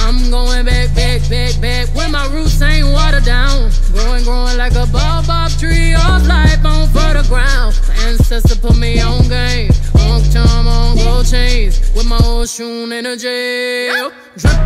I'm going back, back, back, back, when my roots ain't watered down. Growing like a baobab tree of life on fertile ground. My ancestor put me on game, on charm, on gold chains, with my old shoon in a jail. Drip